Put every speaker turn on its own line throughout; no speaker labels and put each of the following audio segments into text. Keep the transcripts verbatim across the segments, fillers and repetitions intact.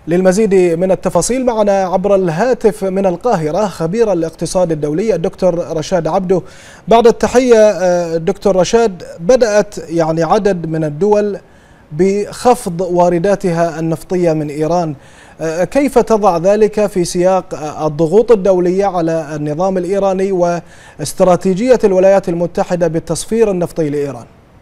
للمزيد من التفاصيل معنا عبر الهاتف من القاهرة خبير الاقتصاد الدولي الدكتور رشاد عبده. بعد التحية دكتور رشاد، بدأت يعني عدد من الدول بخفض وارداتها النفطية من إيران، كيف تضع ذلك في سياق الضغوط الدولية على النظام الإيراني واستراتيجية الولايات المتحدة بالتصفير النفطي لإيران؟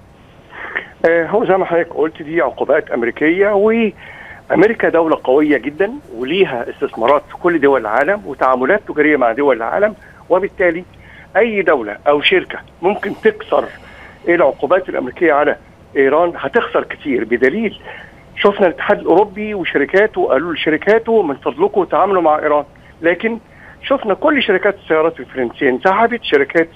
هو زي ما حضرتك قلت، دي عقوبات أمريكية، وأمريكا دولة قوية جدا وليها استثمارات في كل دول العالم وتعاملات تجارية مع دول العالم، وبالتالي أي دولة أو شركة ممكن تكسر العقوبات الأمريكية على إيران هتخسر كتير. بدليل شفنا الاتحاد الأوروبي وشركاته قالوا لشركاته من فضلكم تعاملوا مع إيران، لكن شفنا كل شركات السيارات الفرنسية انسحبت، شركات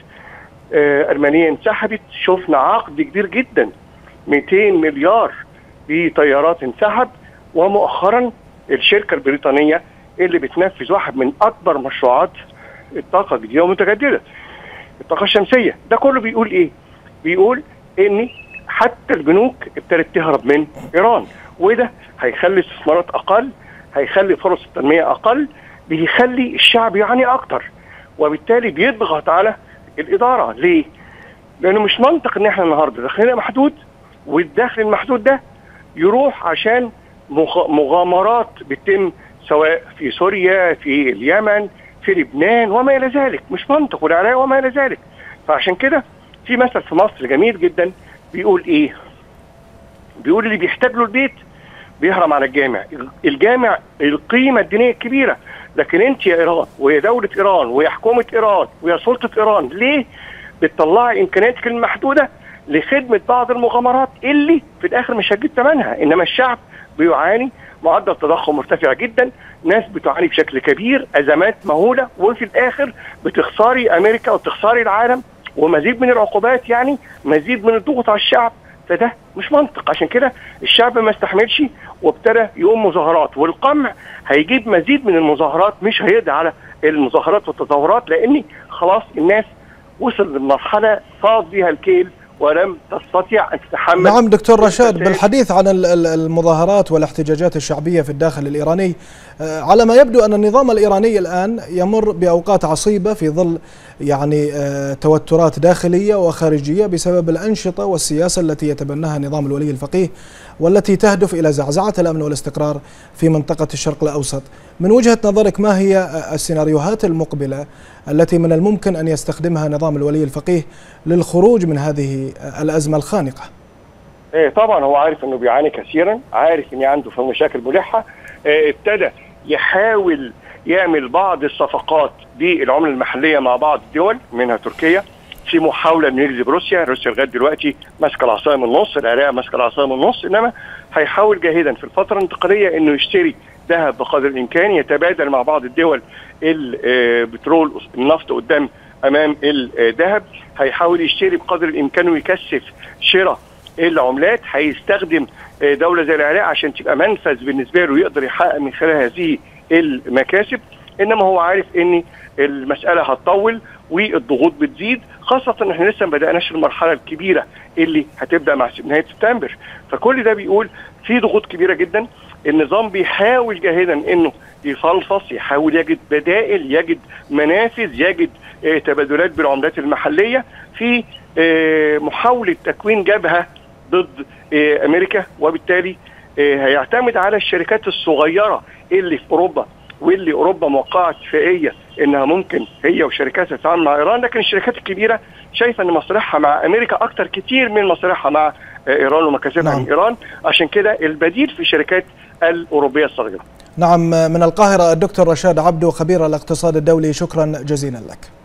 آه ألمانية انسحبت، شفنا عقد كبير جدا مئتين مليار بطيارات انسحب، ومؤخرا الشركة البريطانية اللي بتنفذ واحد من أكبر مشروعات الطاقة الجديدة والمتجددة، الطاقة الشمسية. ده كله بيقول إيه؟ بيقول إن حتى البنوك ابتدت تهرب من إيران، وده هيخلي استثمارات أقل، هيخلي فرص التنمية أقل، بيخلي الشعب يعاني أكتر، وبالتالي بيضغط على الإدارة. ليه؟ لأنه مش منطق إن إحنا النهاردة داخلين محدود، والدخل المحدود ده يروح عشان مغامرات بتتم سواء في سوريا، في اليمن، في لبنان وما إلى ذلك. مش منطق، والعراق وما إلى ذلك. فعشان كده في مثل في مصر جميل جدا بيقول ايه؟ بيقول اللي بيحتاج له البيت بيهرم على الجامع. الجامع القيمة الدينية الكبيرة، لكن انت يا ايران ويا دولة ايران ويا حكومة ايران ويا سلطة ايران ليه بتطلعي امكانياتك المحدودة لخدمة بعض المغامرات اللي في الاخر مش هتجيب ثمنها؟ انما الشعب بيعاني، معدل تضخم مرتفع جدا، ناس بتعاني بشكل كبير، ازمات مهولة، وفي الاخر بتخسري امريكا وبتخسري العالم، ومزيد من العقوبات، يعني مزيد من الضغط على الشعب. فده مش منطق. عشان كده الشعب ما استحملش وابتدى يقوم مظاهرات، والقمع هيجيب مزيد من المظاهرات، مش هيقضي على المظاهرات والتظاهرات، لان خلاص الناس وصل لمرحله فاض بها الكيل ولم تستطيع أن تتحمل.
نعم دكتور رشاد، بالحديث عن المظاهرات والاحتجاجات الشعبية في الداخل الإيراني، على ما يبدو أن النظام الإيراني الآن يمر بأوقات عصيبة في ظل يعني توترات داخلية وخارجية بسبب الأنشطة والسياسة التي يتبناها نظام الولي الفقيه، والتي تهدف إلى زعزعة الأمن والاستقرار في منطقة الشرق الأوسط. من وجهة نظرك ما هي السيناريوهات المقبلة التي من الممكن أن يستخدمها نظام الولي الفقيه للخروج من هذه الأزمة الخانقة؟
إيه طبعا هو عارف أنه بيعاني كثيرا، عارف أن عنده في مشاكل ملحة، إيه ابتدى يحاول يعمل بعض الصفقات بالعملة المحلية مع بعض الدول منها تركيا، في محاولة أن يجذب روسيا. روسيا لغاية دلوقتي ماسكة العصاية من النص، العراق ماسكة العصاية من النص، إنما هيحاول جاهدا في الفترة الانتقالية أنه يشتري ذهب بقدر الإمكان، يتبادل مع بعض الدول البترول النفط قدام أمام الذهب، هيحاول يشتري بقدر الإمكان ويكثف شراء العملات، هيستخدم دولة زي العراق عشان تبقى منفذ بالنسبة له يقدر يحقق من خلال هذه المكاسب. إنما هو عارف إن المسألة هتطول والضغوط بتزيد، خاصة إن احنا لسه ما بدأناش المرحلة الكبيرة اللي هتبدأ مع نهاية سبتمبر. فكل ده بيقول في ضغوط كبيرة جدا. النظام بيحاول جاهدا إنه يفلفص، يحاول يجد بدائل، يجد منافذ، يجد اه تبادلات بالعملات المحلية في اه محاولة تكوين جبهة ضد اه أمريكا، وبالتالي اه هيعتمد على الشركات الصغيرة اللي في أوروبا، واللي أوروبا موقعة اتفاقية إنها ممكن هي وشركاتها تتعامل مع إيران، لكن الشركات الكبيرة شايفة إن مصالحها مع أمريكا أكتر كتير من مصالحها مع إيران ومكاسبها من إيران. عشان كده البديل في الشركات الأوروبية الصغيرة.
نعم، من القاهرة الدكتور رشاد عبده خبير الاقتصاد الدولي، شكرا جزيلا لك.